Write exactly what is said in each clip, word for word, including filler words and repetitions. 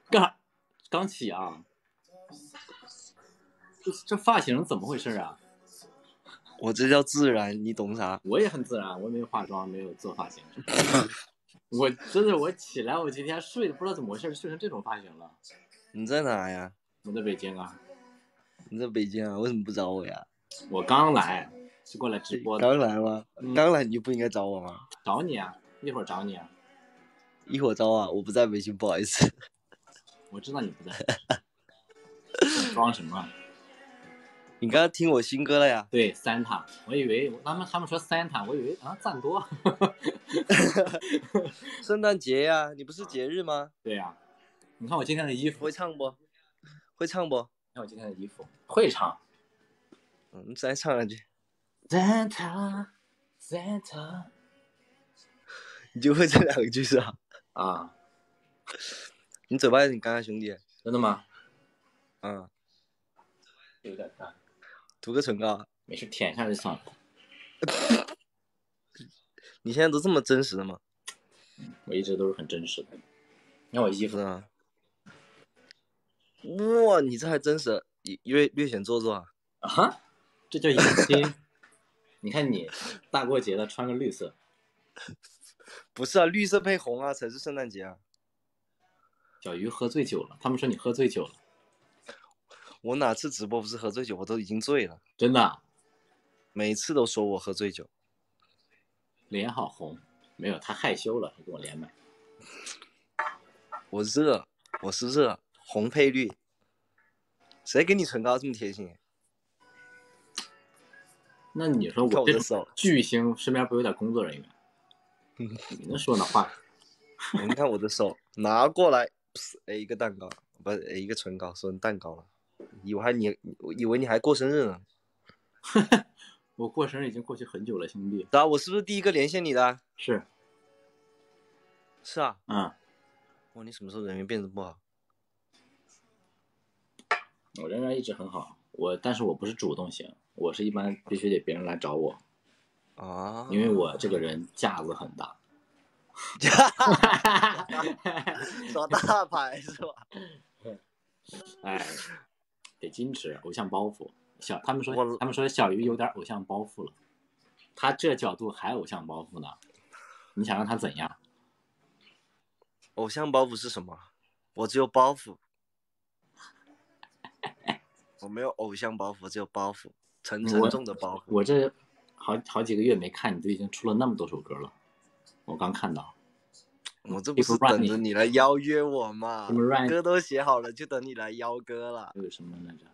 刚刚起啊？这这发型怎么回事啊？ 我这叫自然，你懂啥？ 我也很自然，我没有化妆，没有做发型。我真的，我起来，我今天睡的不知道怎么回事，睡成这种发型了。 你在哪呀？ 我在北京啊。 你在北京啊？为什么不找我呀？ 我刚来，是过来直播的。 刚来吗？嗯、刚来你就不应该找我吗？ 找你啊，一会儿找你啊。 一会儿找啊，我不在北京，不好意思。 我知道你不在。你装什么？ 你刚刚听我新歌了呀？ 对 ，Santa， 我以为他们他们说 Santa， 我以为啊赞多。 圣诞节呀，你不是节日吗？ 对呀、啊，你看我今天的衣服。 会唱不？会唱不？ 你看我今天的衣服，会唱。 嗯，你再唱两句。 Santa Santa， 你就会这两句是吧？ 啊， 你嘴巴有点干啊，兄弟。 真的吗？ 嗯， 有点干。 涂个唇膏。 没事，舔一下就算了。 你现在都这么真实的吗？ 我一直都是很真实的。你看我衣服啊。哇，你这还真实，略略显做作啊。 啊哈，这叫演戏。你看你大过节的穿个绿色。 不是啊，绿色配红啊才是圣诞节啊。 小鱼喝醉酒了，他们说你喝醉酒了。 我哪次直播不是喝醉酒？我都已经醉了。 真的？ 每次都说我喝醉酒。 脸好红。没有，他害羞了，他跟我连麦。 我热，我是热，红配绿。谁给你唇膏这么贴心？ 那你说我这手巨星身边不有点工作人员？你能说那话？ 你看我的手拿过来，哎，一个蛋糕，不是一个唇膏，说成蛋糕了。以为还你，以为你还过生日呢。 我过生日已经过去很久了，兄弟。 啊，我是不是第一个连线你的？ 是。 是啊。 嗯。 哇，你什么时候人缘变得不好？ 我人缘一直很好，我但是我不是主动型，我是一般必须得别人来找我。 啊。 因为我这个人架子很大。 耍大牌是吧？ 哎，得矜持，偶像包袱。小他们说，他们说小鱼有点偶像包袱了。他这角度还偶像包袱呢，你想让他怎样？ 偶像包袱是什么？我只有包袱。我没有偶像包袱，只有包袱，沉沉重的包袱。 我, 我这好好几个月没看你，都已经出了那么多首歌了。我刚看到。 我这不是等着你来邀约我吗？歌都写好了，就等你来邀歌了。 有什么来着？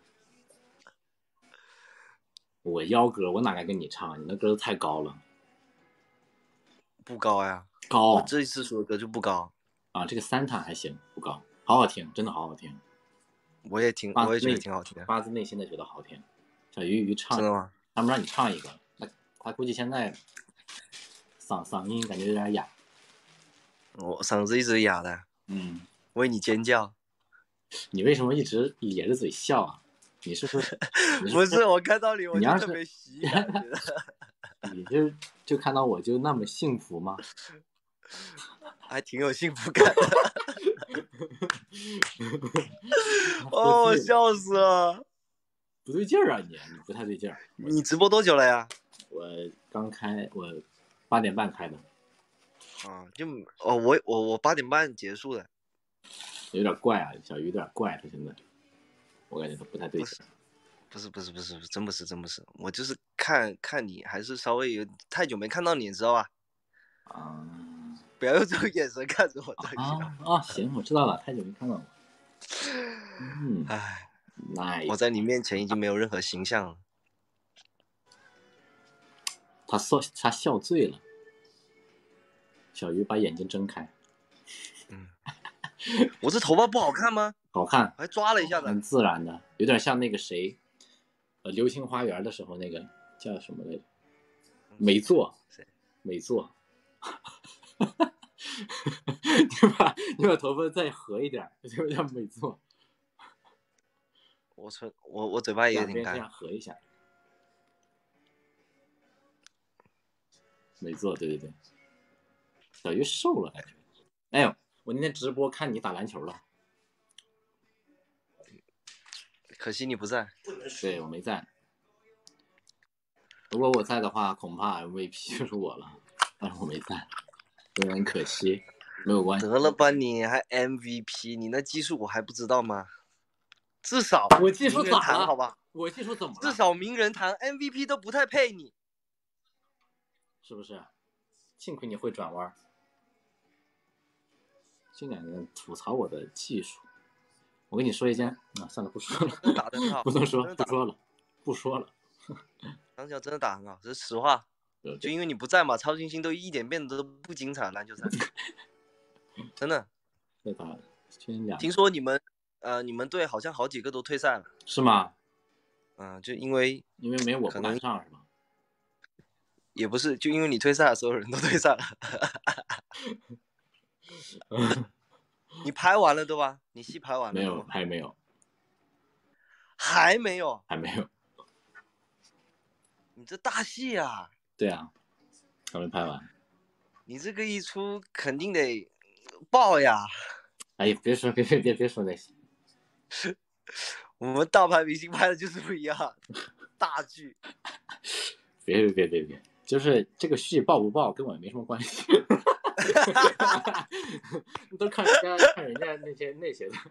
我邀歌，我哪敢跟你唱？你那歌都太高了。 不高呀。 高。 我这一次说的歌就不高。 啊，这个三塔还行，不高，好好听，真的好好听。 我也听，我也觉得挺好听的， 发自内心的觉得好听。小鱼鱼唱， 真的吗？ 他们让你唱一个，他他估计现在嗓嗓音感觉有点哑。 我嗓子一直哑的。 嗯。 为你尖叫。 你为什么一直咧着嘴笑啊？你是不是？ 不是，我看到你我就特别喜感。 你就就看到我就那么幸福吗？ 还挺有幸福感的。哦，我笑死了。 不对劲儿啊你，你不太对劲儿。 你直播多久了呀？ 我刚开，我八点半开的。 啊，就哦，我我我八点半结束的。 有点怪啊，小鱼有点怪，他现在，我感觉他不太对劲。 不是不是不是不是，真不是真不是，我就是看看你还是稍微有太久没看到你，你知道吧？ 啊。 不要用这种眼神看着我。 啊啊，行，我知道了，太久没看到我。嗯， 唉， nice。 我在你面前已经没有任何形象了。 他笑，他笑醉了。小鱼把眼睛睁开。 嗯，我这头发不好看吗？ 好看， 还抓了一下子， 很自然的，有点像那个谁，呃，《流星花园》的时候那个叫什么来着？美作。 谁？ 美作。你把你把头发再合一点，就像美作。 我唇，我我嘴巴也有点干。 这样合一下。美作，对对对。小鱼瘦了感觉。哎呦，我那天直播看你打篮球了。 可惜你不在。 对，我没在。如果我在的话，恐怕 M V P 就是我了，但是我没在，有点可惜。没有关系。 得了吧，你还 M V P， 你那技术我还不知道吗？至少我技术名人咋了？ 堂好吧？ 我技术怎么了？ 至少名人堂 M V P 都不太配你， 是不是？幸亏你会转弯。这两个人吐槽我的技术，我跟你说一件啊，算了，不说了， 打得很好， 不能说，不说了，不说了。 篮球真的打很好，这是实话。 对对就因为你不在嘛，超新星都一点变得都不精彩，篮球赛真的。 对吧？两听说你们呃，你们队好像好几个都退赛了， 是吗？ 嗯、呃，就因为因为没我不敢上是吧？ 也不是，就因为你退赛，所有人都退赛了。你排完了对吧？你戏排完了没有， 对吗？ 还没有， 还没有， 还没有。 你这大戏啊！ 对啊，还没拍完。 你这个一出肯定得爆呀！ 哎呀，别说，别别别别说那些。 我们大牌明星拍的就是不一样，大剧。 别别别别别，就是这个戏爆不爆跟我没什么关系。都看人家看人家那些那些的，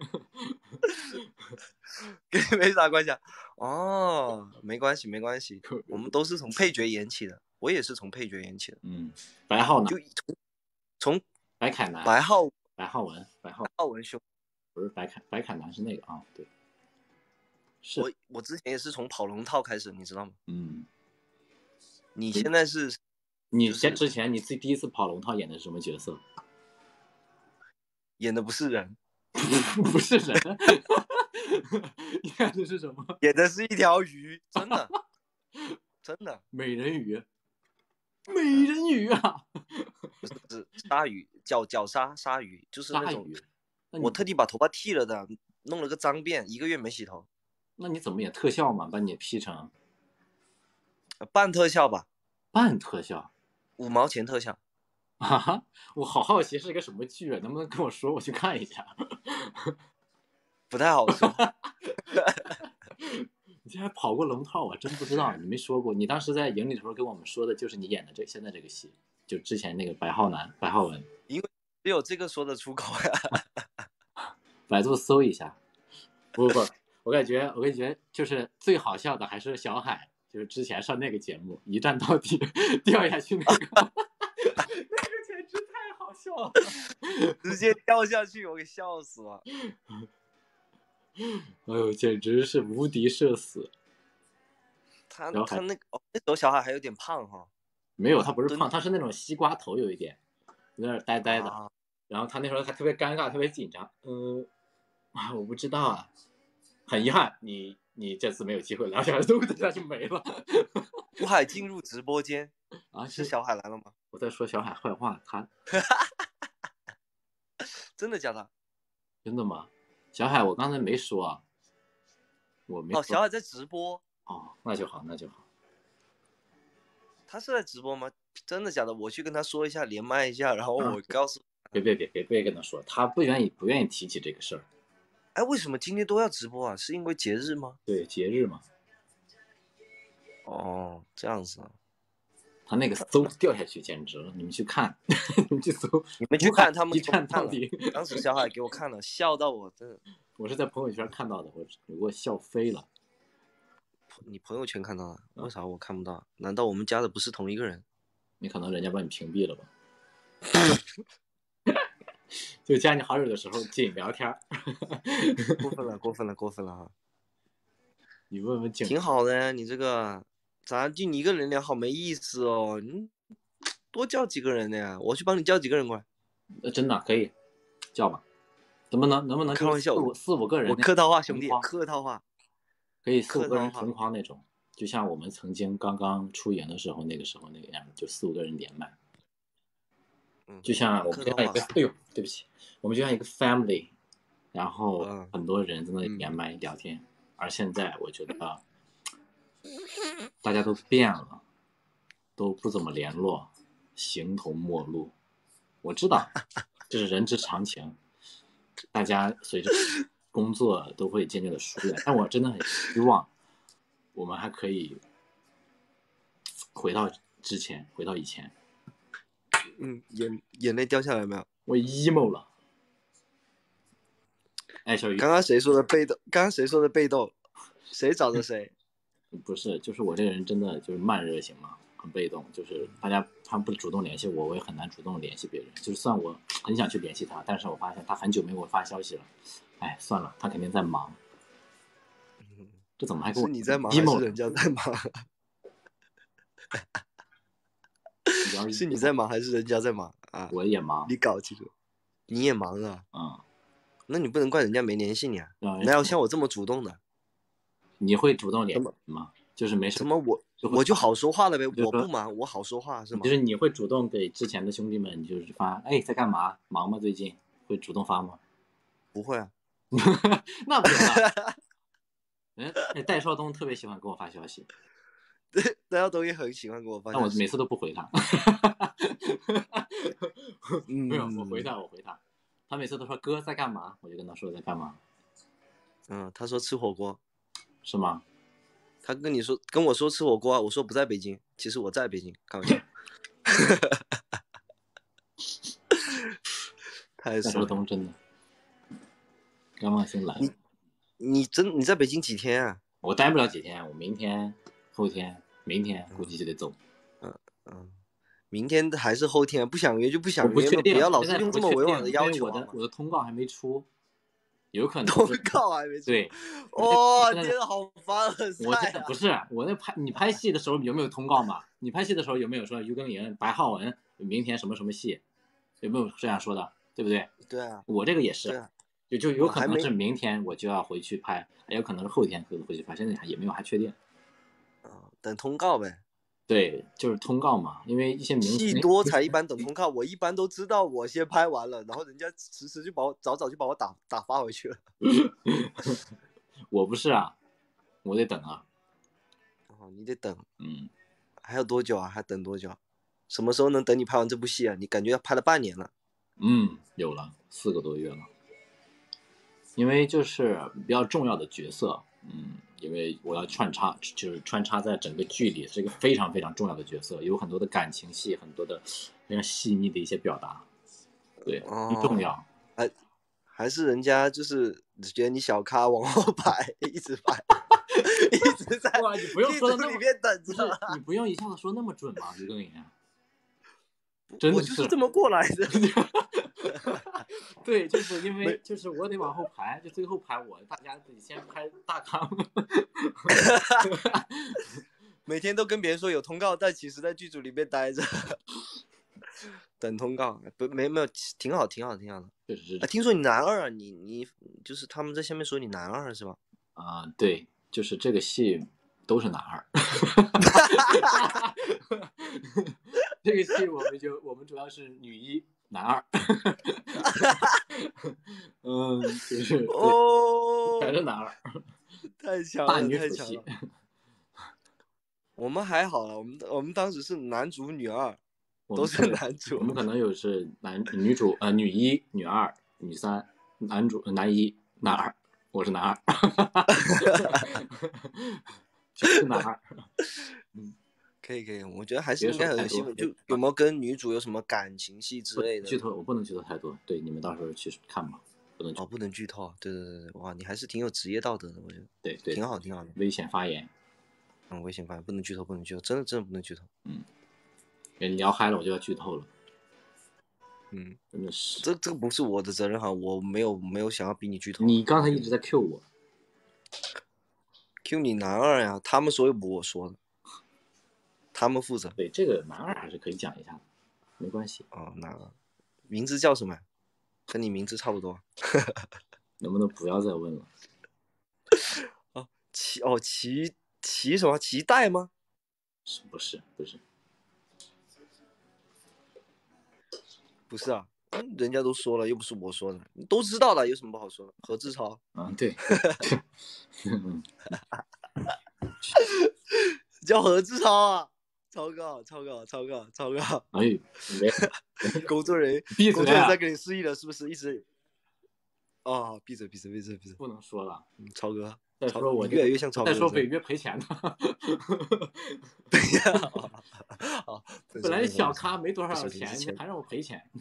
跟你没啥关系啊。哦，没关系没关系，我们都是从配角演起的，我也是从配角演起的。 嗯，白浩南就从从白凯南， 白浩白浩文，白浩浩文兄， 不是白凯白凯南是那个啊，对，是我我之前也是从跑龙套开始，你知道吗？ 嗯， 你现在是， 你先之前你自己第一次跑龙套演的是什么角色？ 演的不是人， 不是人，演的是什么？ 演的是一条鱼，真的，真的， 美人鱼，美人鱼啊， 不是是鲨鱼，角角鲨鲨鱼，就是那种，我特地把头发剃了的，弄了个脏辫，一个月没洗头。 那你怎么演特效嘛？把你 P 成半特效吧， 半特效， 五毛钱特效。 哈哈，我好好奇是一个什么剧啊？能不能跟我说，我去看一下？ 不太好说。 你竟然跑过龙套，我真不知道，你没说过。你当时在营里的时候跟我们说的就是你演的这现在这个戏，就之前那个白浩南、白浩文。 因为只有这个说得出口呀。 百度搜一下。不不不，我感觉我感觉就是最好笑的还是小海，就是之前上那个节目一站到底掉下去那个，那个简直太好笑了， 直接掉下去，我给笑死了。 哎呦，简直是无敌社死。 他他那个、哦、那时候小海还有点胖哈。 没有，他不是胖，他是那种西瓜头，有一点，有点呆呆的。 啊、 然后他那时候还特别尴尬，特别紧张。嗯、呃，啊，我不知道啊，很遗憾，你你这次没有机会了，然后小海咚一下就没了。 吴海进入直播间啊， 是小海来了吗？ 我在说小海坏话，他真的假的？ 真的吗？小海，我刚才没说啊，我没说。 哦，小海在直播。 哦，那就好，那就好。 他是在直播吗？真的假的？我去跟他说一下，连麦一下，然后我告诉。 别别别别别跟他说，他不愿意不愿意提起这个事儿。 哎，为什么今天都要直播啊？是因为节日吗？ 对，节日嘛。 哦，这样子啊。 他那个搜掉下去简直了，你们去看，你们去搜， 你们去看他们一站到底。 当时小海给我看了，笑到我真的。 我是在朋友圈看到的，我给我笑飞了。 你朋友圈看到了？为啥我看不到？难道我们加的不是同一个人？ 你可能人家把你屏蔽了吧？就加你好友的时候仅聊天。 过分了，过分了，过分了哈！ 你问问景， 挺好的呀，你这个咱就你一个人聊好没意思哦，你多叫几个人的呀，我去帮你叫几个人过来。 呃，真的可以叫吧？怎么能能不能开玩笑， 四五四五个人？ 我客套话，兄弟，客套话， 可以四五个人同框那种，就像我们曾经刚刚出营的时候，那个时候那个样，就四五个人连麦。 嗯， 就像我们就像一个，哎呦，对不起，我们就像一个 family， 然后很多人在那里连麦聊天。嗯、而现在我觉得大家都变了，都不怎么联络，形同陌路。我知道这是人之常情，大家随着工作都会渐渐的疏远。但我真的很希望我们还可以回到之前，回到以前。 嗯，眼眼泪掉下来没有？ 我 emo 了。哎，小鱼， 刚刚谁说的被动？刚刚谁说的被动？谁找的谁？ 不是，就是我这个人真的就是慢热型嘛，很被动，就是大家他不主动联系我，我也很难主动联系别人。就算我很想去联系他，但是我发现他很久没给我发消息了。哎，算了，他肯定在忙。这怎么还给我？ 是你在忙还是人家在忙？是你在忙还是人家在忙啊？ 我也忙。 你搞清楚，你也忙啊。 嗯。 那你不能怪人家没联系你啊。哪有像我这么主动的？ 你会主动联系吗？就是没事。 怎么我我就好说话了呗？我不忙，我好说话是吗？ 就是你会主动给之前的兄弟们就是发，哎，在干嘛？忙吗？最近会主动发吗？ 不会啊。 那不行啊。哎，戴少东特别喜欢给我发消息。 对，戴少东也很喜欢给我发消息。 但我每次都不回他。没有，我回他，我回他。他每次都说哥在干嘛，我就跟他说在干嘛。 嗯，他说吃火锅。 是吗？ 他跟你说跟我说吃火锅，我说不在北京，其实我在北京，开玩笑。太帅了。东真的。刚忘心来。 你你真你在北京几天啊？ 我待不了几天，我明天、后天、明天估计就得走。 嗯嗯，明天还是后天？不想约就不想约， 不确定， 不要老是用这么委婉的要求。 我的我的通告还没出。有可能通告还没出。 对， 哦，天啊，好凡尔赛啊！ 我真的不是我那拍你拍戏的时候有没有通告嘛？你拍戏的时候有没有说于庚寅、白浩文明天什么什么戏？有没有这样说的？对不对？ 对啊， 我这个也是， 啊、 就就有可能是明天我就要回去拍，也有可能是后天回去拍，现在也没有还确定。 啊，等通告呗。 对，就是通告嘛，因为一些明星戏多才一般等通告，我一般都知道我先拍完了，然后人家迟迟就把我早早就把我打打发回去了。 我不是啊，我得等啊。 哦，你得等， 嗯， 还有多久啊？还等多久？什么时候能等你拍完这部戏啊？你感觉要拍了半年了。 嗯，有了四个多月了，因为就是比较重要的角色，嗯。因为我要穿插，就是穿插在整个剧里，是一个非常非常重要的角色，有很多的感情戏，很多的非常细腻的一些表达，对，很重要。 还还是人家就是觉得你小咖，往后排，一直排，一直在哇，你不用说的那么里面等着， 你不用一下子说那么准嘛，于庚寅。 真的我就是这么过来的。 对，就是因为就是我得往后排，就最后排我，大家自己先拍大咖。 每天都跟别人说有通告，但其实在剧组里面待着，等通告。不，没没有，挺好，挺好，挺好的。 确实是。 啊，听说你男二啊，你你就是他们在下面说你男二是吧？ 啊、呃，对，就是这个戏都是男二。这个戏我们就我们主要是女一男二。嗯，就是哦， 全是男二， 太强了， 大女主戏。 我们还好了，我们我们当时是男主女二，都是男主。 我们可能有是男女主呃女一、女二、女三，男主男一、男二，我是男二。全是男二。嗯。 可以可以，我觉得还是应该很兴奋。就有没有跟女主有什么感情戏之类的？ 剧透我不能剧透太多，对，你们到时候去看吧，不能哦，不能剧透。对对对对，哇，你还是挺有职业道德的，我觉得。 对对， 挺好挺好的。 危险发言。 嗯，危险发言不能剧透，不能剧透，真的真的不能剧透。 嗯，你聊嗨了，我就要剧透了。 嗯， 真的是。 这这个不是我的责任哈，我没有没有想要逼你剧透。 你刚才一直在 Q 我。 Q 你男二呀，他们说又不是我说的。他们负责。 对，这个男二还是可以讲一下的，没关系。 哦，男二，名字叫什么？和你名字差不多。 能不能不要再问了？ 哦，期哦期期什么？期待吗？ 是不是不是不是啊，人家都说了，又不是我说的，你都知道了，有什么不好说的？何志超。 嗯，对。 叫何志超啊。超哥，超哥，超哥，超哥！ 哎， 工作人员， 闭嘴啊！ 工作人员在给你示意了，是不是？一直哦，闭嘴闭嘴闭嘴闭嘴， 不能说了。 嗯，超哥， 再说我越来越像超哥。 再说违约赔钱的。 对呀，好， 本来小咖没多少钱，你还让我赔钱。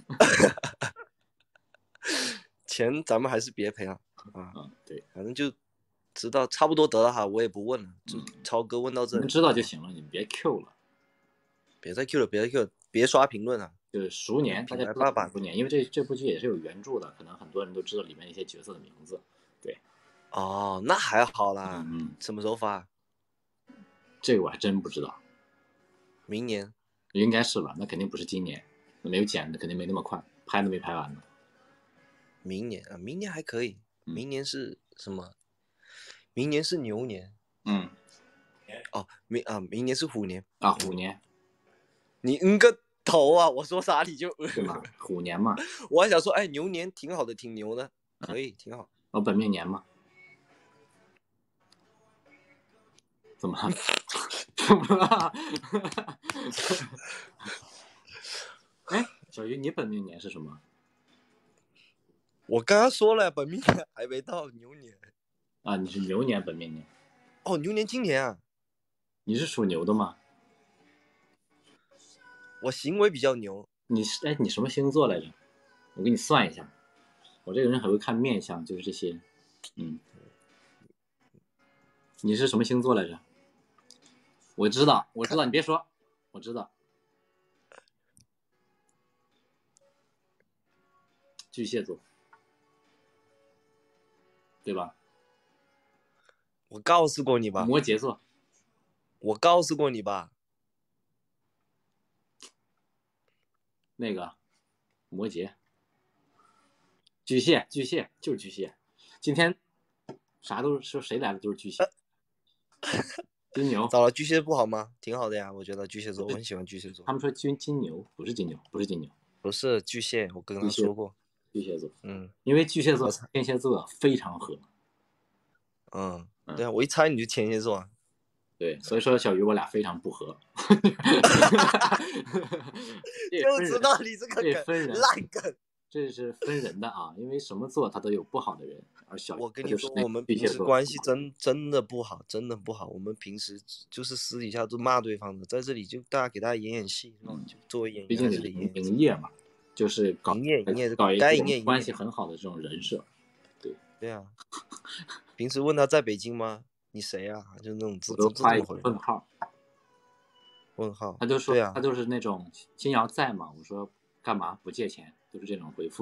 钱咱们还是别赔了啊。 嗯，对， 反正就知道差不多得了哈，我也不问了。就超哥问到这里， 你们知道就行了，你们别 Q 了， 别再 Q 了，别再 Q 了，别刷评论了。 就是熟年，大家知道熟年，因为这这部剧也是有原著的，可能很多人都知道里面一些角色的名字。对， 哦，那还好啦。 嗯， 什么时候发？ 这个我还真不知道。 明年应该是吧？那肯定不是今年，没有剪的，肯定没那么快，拍都没拍完呢。 明年啊，明年还可以。明年是什么？明年是牛年。 嗯。 哦，明啊，明年是虎年啊，虎年。 你嗯个头啊！我说啥你就对嘛？虎年嘛。 我还想说，哎，牛年挺好的，挺牛的，可以，挺好。 哦，本命年嘛。怎么了？怎么了？哎，小鱼，你本命年是什么？ 我刚刚说了，本命年还没到牛年。 啊，你是牛年本命年。 哦，牛年今年啊。 你是属牛的吗？ 我行为比较牛。 你是哎，你什么星座来着？我给你算一下。我这个人很会看面相，就是这些。嗯。你是什么星座来着？我知道，我知道，你别说，我知道。巨蟹座，对吧？ 我告诉过你吧。 摩羯座。 我告诉过你吧。 那个，摩羯。巨蟹，巨蟹就是巨蟹。今天啥都是谁来了都是巨蟹。金牛。 糟了，巨蟹不好吗？挺好的呀，我觉得巨蟹座，我很喜欢巨蟹座。 他们说金金牛不是金牛，不是金牛， 不是巨蟹，我跟他说过。 巨蟹座， 嗯， 因为巨蟹座、天蝎座非常合。 嗯，对啊，我一猜你就天蝎座啊。 对，所以说小鱼我俩非常不合。 就知道你这个梗烂梗。 这是分人的啊，因为什么座他都有不好的人，而小鱼我跟你说，我们平时关系真真的不好，真的不好。我们平时就是私底下都骂对方的，在这里就大家给大家演演戏，嗯，就作为演员， 毕竟得演营业嘛，就是搞营业营业搞一该营业关系很好的这种人设。对对啊，平时问他在北京吗？你谁啊？就那种我都发一个问号。 问号。 他就说， 对啊， 他就是那种金瑶在吗？我说干嘛不借钱？都是这种回复。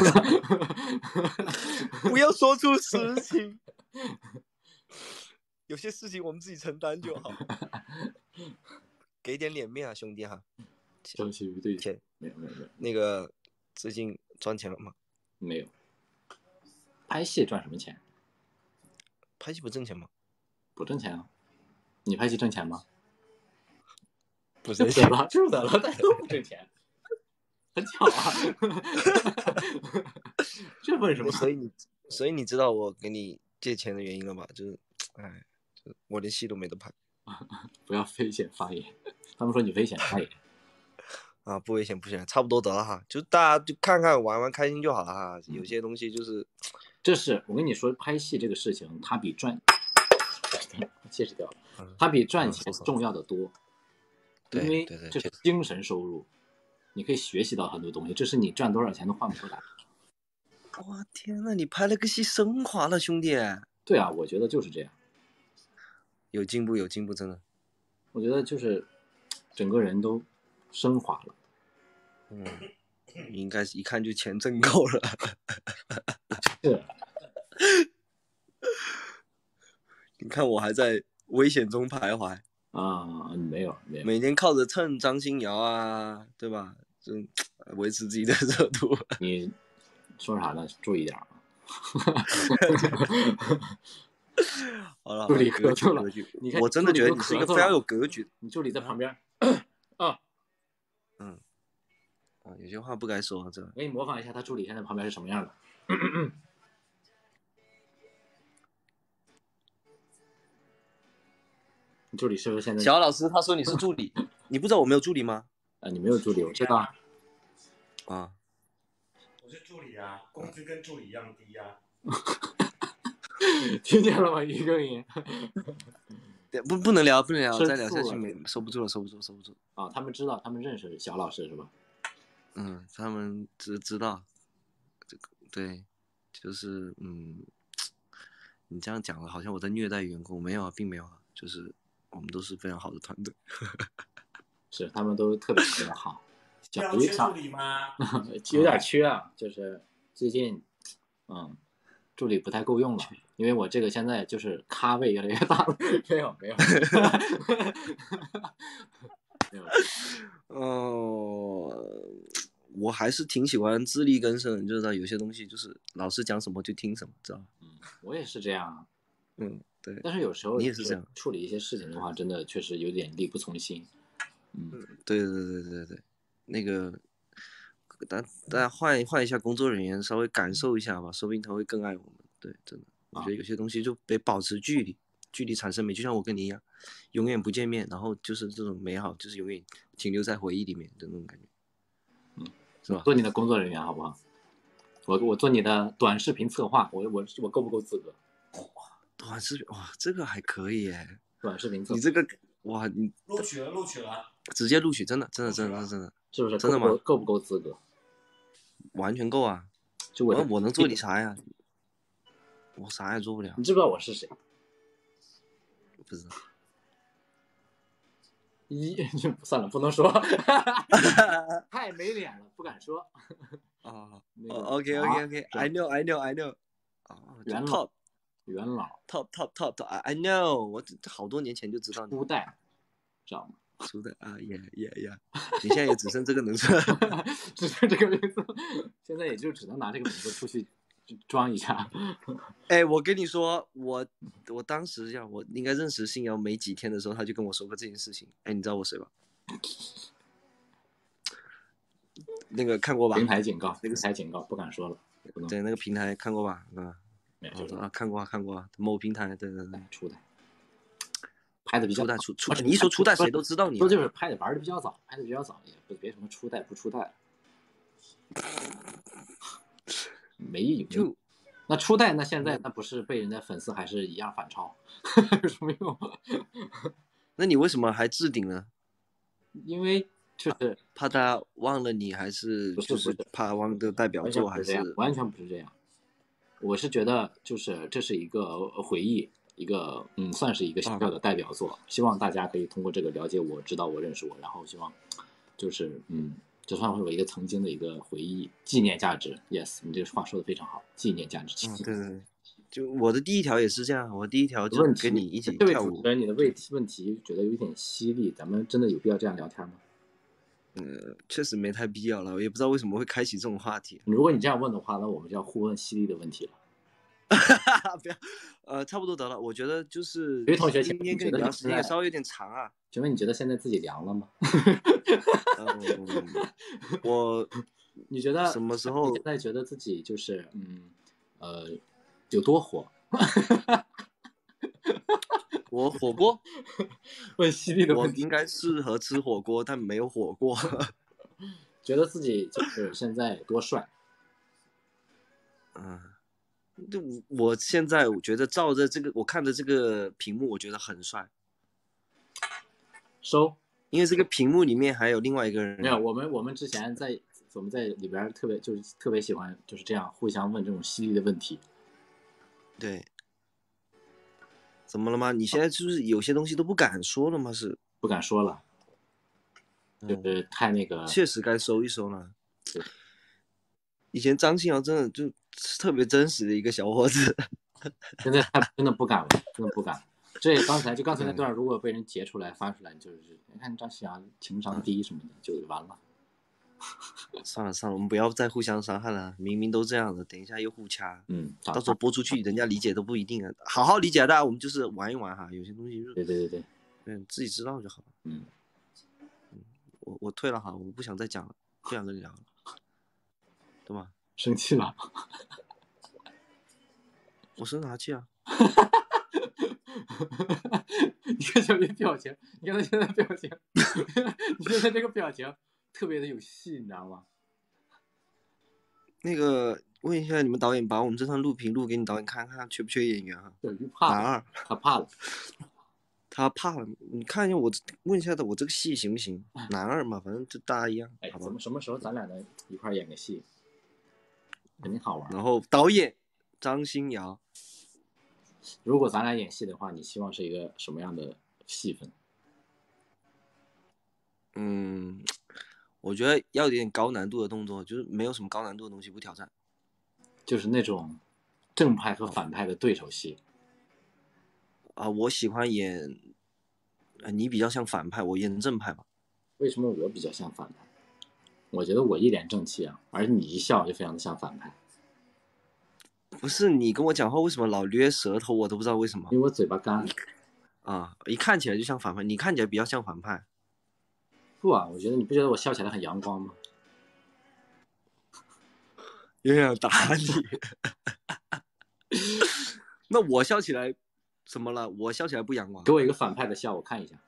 不要说出实情，有些事情我们自己承担就好。给点脸面啊，兄弟哈。 交期不对钱没有没有没有。 那个最近赚钱了吗？ 没有。拍戏赚什么钱？ 拍戏不挣钱吗？ 不挣钱啊。你拍戏挣钱吗？ 不挣钱了，是的了，大家都不挣钱。很巧啊。这问什么？ 所以你，所以你知道我给你借钱的原因了吧？就是，哎，就我连戏都没得拍。 不要危险发言，他们说你危险发言。 啊，不危险，不危险，差不多得了哈。就大家就看看玩玩开心就好了哈。有些东西就是， 这是我跟你说，拍戏这个事情，它比赚，戒指掉了，它比赚钱重要的多。 对， 因为这是精神收入。你可以学习到很多东西，这是你赚多少钱都换不出来。 哇天呐，你拍了个戏升华了，兄弟。 对啊，我觉得就是这样。 有进步，有进步，真的。 我觉得就是整个人都升华了。 嗯，应该是一看就钱挣够了。 是。 你看我还在危险中徘徊。 啊，没有没有。 每天靠着蹭张新瑶啊，对吧？就维持自己的热度。 你说啥呢？注意点啊！ 好了， 助理咳嗽了。你看， 我真的觉得你是一个非常有格局。 你助理在旁边。啊， 嗯，啊，有些话不该说。这我给你模仿一下，他助理现在旁边是什么样的。你助理是不是现在？ 小老师他说你是助理，你不知道我没有助理吗？ 啊，你没有助理，我知道。 啊， 我是助理呀，工资跟助理一样低呀。 听见了吗，于更颖？ 不不能聊，不能聊，再聊下去吃醋了没收不住了，收不住，收不住。 啊，他们知道，他们认识小老师是吧？ 嗯，他们知知道，这个对，就是嗯，你这样讲了，好像我在虐待员工，没有啊，并没有啊，就是我们都是非常好的团队。 是，他们都特别特别好。小要缺助理吗？ 有点缺啊，就是最近，嗯，助理不太够用了，因为我这个现在就是咖位越来越大了。没有没有，没有。 哦，我还是挺喜欢自力更生的，你就知道有些东西就是老师讲什么就听什么，知道吧？ 嗯，我也是这样啊。 嗯，对。 但是有时候你也是这样， 处理一些事情的话，真的确实有点力不从心。嗯， 对对对对对，那个，大大家换换一下工作人员，稍微感受一下吧，说不定他会更爱我们。对，真的，我觉得有些东西就得保持距离，距离产生美，就像我跟你一样，永远不见面，然后就是这种美好，就是永远停留在回忆里面的那种感觉。 嗯， 是吧？ 做你的工作人员好不好？我我做你的短视频策划，我我我够不够资格？ 短视频哇，这个还可以耶。 短视频策划， 你这个哇，你录取了，录取了， 直接录取，真的，真的，真的，真的， 是不是？ 真的吗？ 够不够资格？ 完全够啊！ 就我我能做你啥呀？我啥也做不了。 你知不知道我是谁？ 不知道。 一算了，不能说，太没脸了，不敢说。 啊 ，OK OK OK，I know I know I know。啊， 元老， 元老 ，top top top top，I know，我这好多年前就知道你。 初代，知道吗？ 初代啊，也也也，你现在也只剩这个能说， 只剩这个名字，现在也就只能拿这个名字出去装一下。 哎，我跟你说，我我当时呀，我应该认识信瑶没几天的时候，他就跟我说过这件事情。哎，你知道我谁吧？那个看过吧？ 平台警告，平台警告，不敢说了。 对，那个平台看过吧？啊， 啊， 看过啊，看过啊，某平台，对对对， 初代，拍的比较初代初初，你一说初代，谁都知道你。 说就是拍的玩的比较早，拍的比较早，也不别什么初代不初代。没意义。 就那初代，那现在那不是被人家粉丝还是一样反超，有什么用？ 那你为什么还置顶呢？ 因为就是怕他忘了你，还是就是怕忘的代表作，还是完全不是这样。我是觉得就是这是一个回忆，一个嗯，算是一个小小的代表作。啊、希望大家可以通过这个了解我，知道我，认识我，然后希望就是嗯。这算是我一个曾经的一个回忆，纪念价值。Yes， 你这个话说的非常好，纪念价值。 嗯，对对对，就我的第一条也是这样，我第一条就跟你一起跳舞。 这位主持人，你的问题问题觉得有点犀利，咱们真的有必要这样聊天吗？ 嗯，确实没太必要了，我也不知道为什么会开启这种话题。 如果你这样问的话，那我们就要互问犀利的问题了。 不要，呃，差不多得了。我觉得就是有同学今天跟你聊时间也稍微有点长啊。 请问你觉得现在自己凉了吗？ 嗯，我， 你觉得什么时候？ 你现在觉得自己就是嗯呃有多火？ 我火过？ 问犀利的问题。我应该适合吃火锅，但没有火过。 觉得自己就是现在多帅？ 嗯。就我现在我觉得照着这个我看着这个屏幕，我觉得很帅。 收， 因为这个屏幕里面还有另外一个人。 没有，我们我们之前在我们在里边特别就是特别喜欢就是这样互相问这种犀利的问题。 对。怎么了吗？你现在是不是有些东西都不敢说了吗？是不敢说了，就是太那个。 确实该收一收了。以前张信尧真的就特别真实的一个小伙子， 现在他真的不敢了，真的不敢。这刚才就刚才那段，如果被人截出来发出来，就是你看张信尧情商低什么的，就完了。 算了算了，我们不要再互相伤害了，明明都这样的，等一下又互掐， 嗯， 到时候播出去，人家理解都不一定啊。好好理解，大家我们就是玩一玩哈，有些东西就对对对对， 嗯，自己知道就好。 嗯嗯，我我退了哈，我不想再讲了，不想跟你聊了，对吧？ 生气了？ 我生啥气啊？ 你看小林表情，你看他现在表情，你现在这个表情特别的有戏，你知道吗？ 那个问一下你们导演，把我们这段录屏录给你导演看看，缺不缺演员啊？ 小鱼怕男二， 他怕了， 他怕了。你看一下我，问一下他，我这个戏行不行？男二嘛，反正就大家一样， 哎， 好吧怎么？什么时候咱俩能一块演个戏？肯定好玩。 然后导演张新瑶， 如果咱俩演戏的话，你希望是一个什么样的戏份？ 嗯，我觉得要有点高难度的动作，就是没有什么高难度的东西不挑战。 就是那种正派和反派的对手戏。 啊，我喜欢演，呃，你比较像反派，我演正派吧。 为什么我比较像反派？我觉得我一脸正气啊，而你一笑就非常的像反派。 不是你跟我讲话为什么老掠舌头，我都不知道为什么。 因为我嘴巴干。 啊，一看起来就像反派，你看起来比较像反派。 不啊，我觉得你不觉得我笑起来很阳光吗？ 有点想打你。那我笑起来怎么了？我笑起来不阳光。 给我一个反派的笑，我看一下。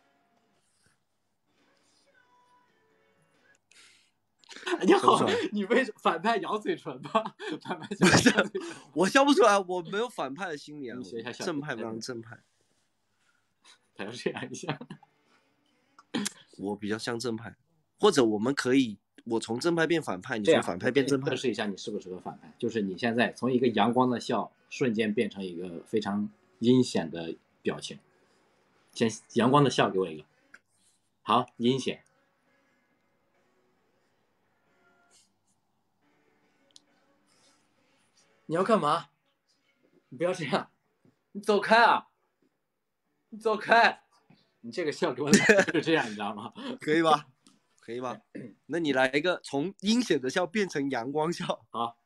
你好，你为什么反派咬嘴唇吧？反派不是，我笑不出来，我没有反派的心理啊。 你学一下小正派不让正派。 还要这样一下。 我比较像正派，或者我们可以，我从正派变反派，你从反派变正派。 测试一下你适不适合反派，就是你现在从一个阳光的笑，瞬间变成一个非常阴险的表情。先阳光的笑给我一个，好，阴险。你要干嘛？你不要这样，你走开啊！你走开！你这个笑给我就这样，你知道吗？ 可以吧？可以吧？那你来一个从阴险的笑变成阳光笑。 好。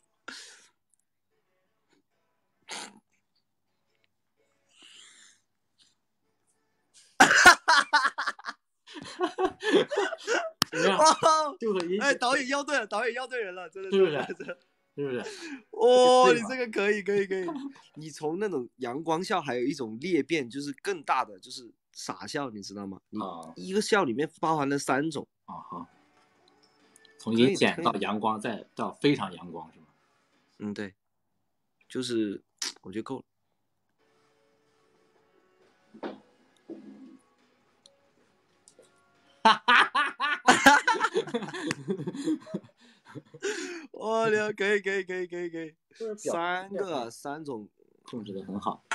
怎么样？就很阴险。 哎，导演要对了，导演要对人了，真的是不是？是不是？ 哦，你这个可以，可以，可以。你从那种阳光笑，还有一种裂变，就是更大的，就是傻笑，你知道吗？你一个笑里面包含了三种。 啊哈。从阴险到阳光，再到非常阳光，是吗？ 嗯，对。就是我觉得够了。 哈哈哈哈哈！ 我的可以可以可以可以可以，三个三种控制的很好。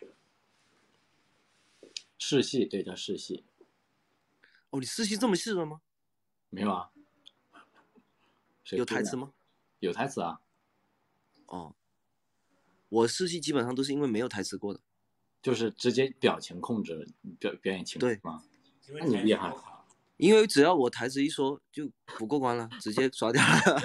试戏，对，叫试戏。 哦，你试戏这么细了吗？ 没有啊。 有台词吗？ 有台词啊。 哦，我试戏基本上都是因为没有台词过的， 就是直接表情控制表表演情绪吗？那你厉害。 因为只要我台词一说就不过关了，直接刷掉了。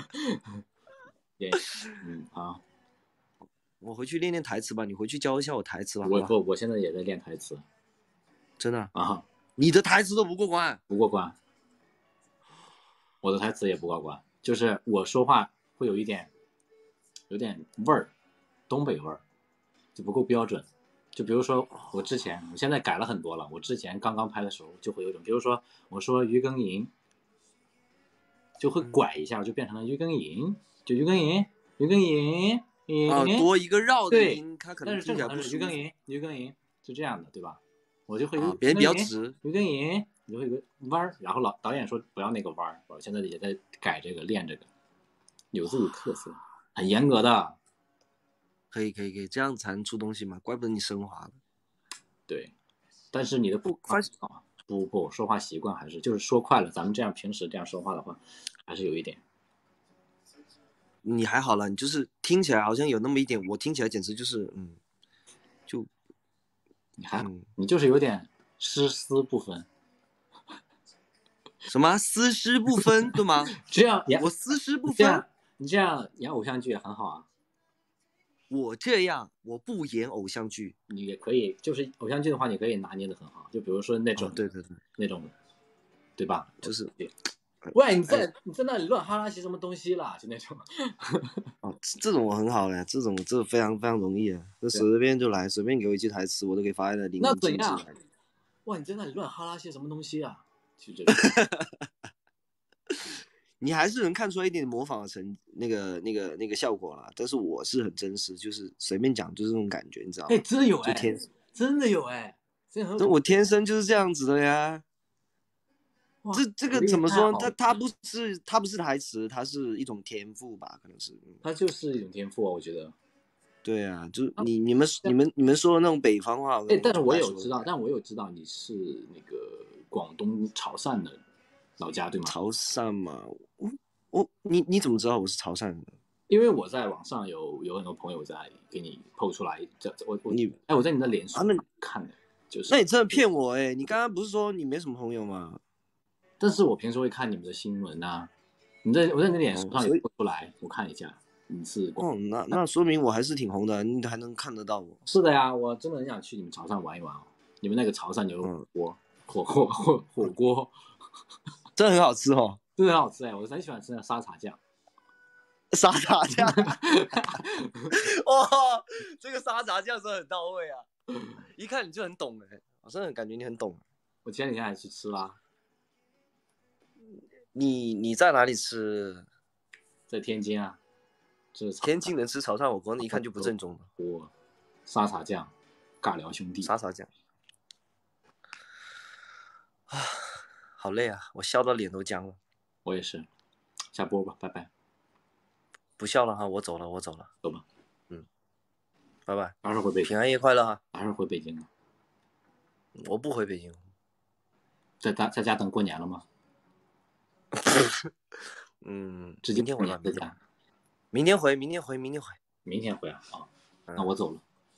嗯啊， 我回去练练台词吧，你回去教一下我台词吧。 我不，我现在也在练台词。 真的啊？ 你的台词都不过关？ 不过关。我的台词也不过关，就是我说话会有一点，有点味儿，东北味儿，就不够标准。就比如说我之前，我现在改了很多了。我之前刚刚拍的时候就会有一种，比如说我说于耕耘，就会拐一下，就变成了于耕耘，就于耕耘，于耕耘， 啊，多一个绕的音，它可能听起来不舒服。于耕耘，于耕耘，就这样的，对吧？我就会啊，别人比较直， 于耕耘，你就会有个弯儿，然后老导演说不要那个弯儿，我现在也在改这个，练这个，有自己特色，很严格的。 可以可以可以，这样才能出东西嘛，怪不得你升华了。 对，但是你的不发啊，不不说话习惯还是就是说快了，咱们这样平时这样说话的话，还是有一点。 你还好了，你就是听起来好像有那么一点，我听起来简直就是嗯，就你还、嗯、你就是有点诗思不分。 什么丝诗不分，对吗？ 这样我丝诗不分， 你这样演偶像剧也很好啊。 我这样，我不演偶像剧， 你也可以，就是偶像剧的话，你可以拿捏的很好。就比如说那种， 哦、对对对， 那种，对吧？ 就是， 喂，你在、哎、你在那里乱哈拉些什么东西啦？就那种。 哦，这种我很好嘞，这种这非常非常容易啊，这随便就来，随便给我一句台词，我都可以发在灵魂那怎样？哇，你在那里乱哈拉些什么东西啊？就这种。 你还是能看出来一点模仿的成那个那个那个效果啦。但是我是很真实，就是随便讲就是这种感觉，你知道吗？ 哎，真的有哎， 天真的有哎，真的这我天生就是这样子的呀。这这个怎么说？他他不是他不是台词，他是一种天赋吧？可能是。 他就是一种天赋啊，我觉得。 对啊，就你你们你们你们说的那种北方话， 哎，但是我有知道，但我有知道你是那个广东潮汕的老家，对吗？ 潮汕嘛，我我你你怎么知道我是潮汕人？ 因为我在网上有有很多朋友在给你 po 出来，这我我你哎我在你的脸书他们看的，就是那你真的骗我哎！你刚刚不是说你没什么朋友吗？ 但是我平时会看你们的新闻啊，你在我在你的脸书上有 po 出来，我看一下。你是哦，那那说明我还是挺红的，你还能看得到我。 是的呀，我真的很想去你们潮汕玩一玩哦。你们那个潮汕牛肉火锅、火锅、火火锅， 真的很好吃哦， 真的很好吃哎，我很喜欢吃那沙茶酱。 沙茶酱，哇，这个沙茶酱真的很到位啊！一看你就很懂哎，我真的感觉你很懂。 我前几天还去吃啦。 你你在哪里吃？ 在天津啊。 天津人吃潮汕火锅，一看就不正宗了。 我沙茶酱，尬聊兄弟。 沙茶酱，啊，好累啊！我笑到脸都僵了。 我也是，下播吧，拜拜。 不笑了哈，我走了，我走了， 走吧。 嗯，拜拜。 啥时候回北京？ 平安夜快乐哈！ 啥时候回北京啊？ 我不回北京。 在家在家等过年了吗？ 嗯， 直接明天回吧， 在家。 明天回，明天回，明天回， 明天回啊！啊、 嗯， 那我走了。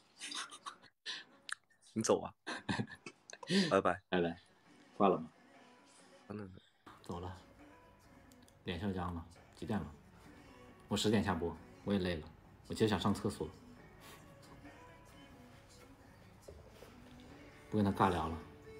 你走啊！拜拜， 拜拜，挂了吗？ 嗯， 走了。脸上僵了，几点了？我十点下播，我也累了，我其实想上厕所，不跟他尬聊了。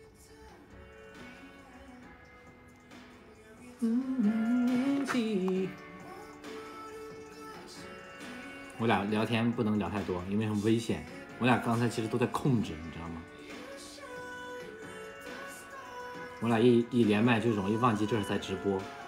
我俩聊天不能聊太多，因为很危险。我俩刚才其实都在控制，你知道吗？我俩一一连麦就容易忘记这是在直播。